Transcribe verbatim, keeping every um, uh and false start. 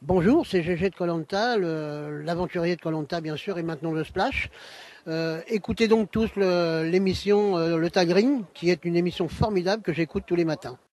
Bonjour, c'est G G de koh Lanta, l'aventurier de koh Lanta bien sûr, et maintenant le Splash. Euh, écoutez donc tous l'émission euh, Le Tagring, qui est une émission formidable que j'écoute tous les matins.